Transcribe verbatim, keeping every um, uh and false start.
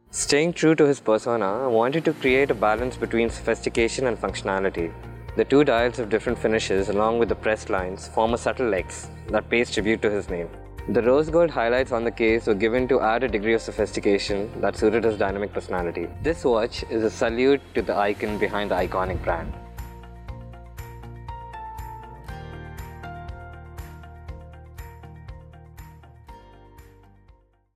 Staying true to his persona, wanted to create a balance between sophistication and functionality. The two dials of different finishes along with the pressed lines form a subtle X that pays tribute to his name. The rose gold highlights on the case were given to add a degree of sophistication that suited his dynamic personality. This watch is a salute to the icon behind the iconic brand.